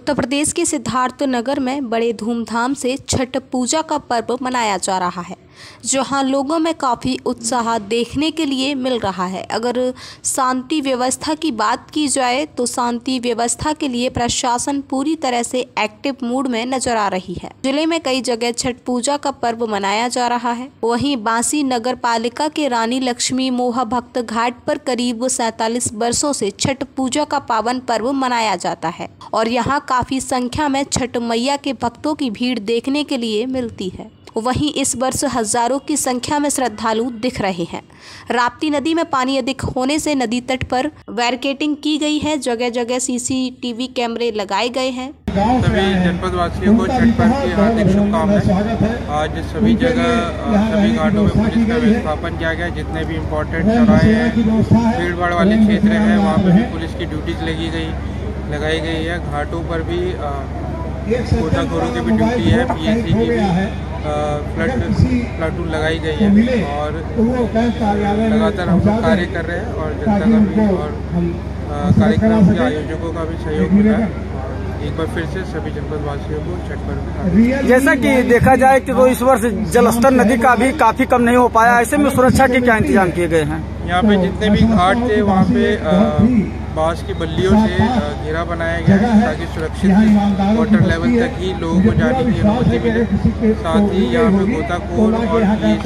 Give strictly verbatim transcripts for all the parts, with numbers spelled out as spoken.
उत्तर प्रदेश के सिद्धार्थ नगर में बड़े धूमधाम से छठ पूजा का पर्व मनाया जा रहा है, जहां लोगों में काफ़ी उत्साह देखने के लिए मिल रहा है। अगर शांति व्यवस्था की बात की जाए तो शांति व्यवस्था के लिए प्रशासन पूरी तरह से एक्टिव मूड में नजर आ रही है। जिले में कई जगह छठ पूजा का पर्व मनाया जा रहा है। वहीं बांसी नगर पालिका के रानी लक्ष्मी मोहा भक्त घाट पर करीब सैतालीस वर्षों से छठ पूजा का पावन पर्व मनाया जाता है और यहाँ काफी संख्या में छठ मैया के भक्तों की भीड़ देखने के लिए मिलती है। वहीं इस वर्ष हजारों की संख्या में श्रद्धालु दिख रहे हैं। राप्ती नदी में पानी अधिक होने से नदी तट पर बैरिकेडिंग की गई है। जगह जगह सीसीटीवी कैमरे लगाए गए हैं। सभी जनपद वासियों को छठ पर्व की हार्दिक शुभकामनाएं। आज सभी जगह सभी घाटों में पुलिस का व्यवस्थापन किया गया। जितने भी इम्पोर्टेंट चौराहे हैं, भीड़ भाड़ वाले क्षेत्र हैं, वहाँ पर भी पुलिस की ड्यूटीज लगी गई लगाई गई है। घाटों पर भी गोताखोरों की भी ड्यूटी है, पीएससी की भी फ्लड प्लाटून लगाई गई है और लगातार हम लोग कार्य कर रहे हैं और जनता का भी और कार्यक्रम के आयोजकों का भी सहयोग मिला है। एक बार फिर से सभी जनपद वासियों को छठ पर्व। जैसा कि देखा जाए कि तो इस वर्ष जलस्तर नदी का भी काफी कम नहीं हो पाया, ऐसे में सुरक्षा के क्या इंतजाम किए गए हैं? यहाँ पे जितने भी घाट थे वहाँ पे बांस की बल्लियों से घेरा बनाया गया है ताकि सुरक्षित वाटर लेवल तक ही लोगों को जाने की अनुमति मिले। साथ ही यहाँ पे गोताखोर और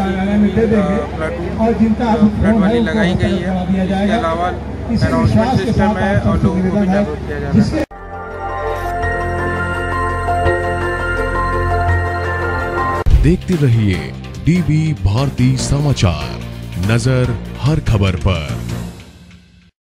प्लाटून फ्लड वाली लगाई गई है। इसके अलावा अनाउंसमेंट सिस्टम है और लोगों को भी जागरूक किया जा रहा है। देखते रहिए डीवी भारती समाचार, नजर हर खबर पर।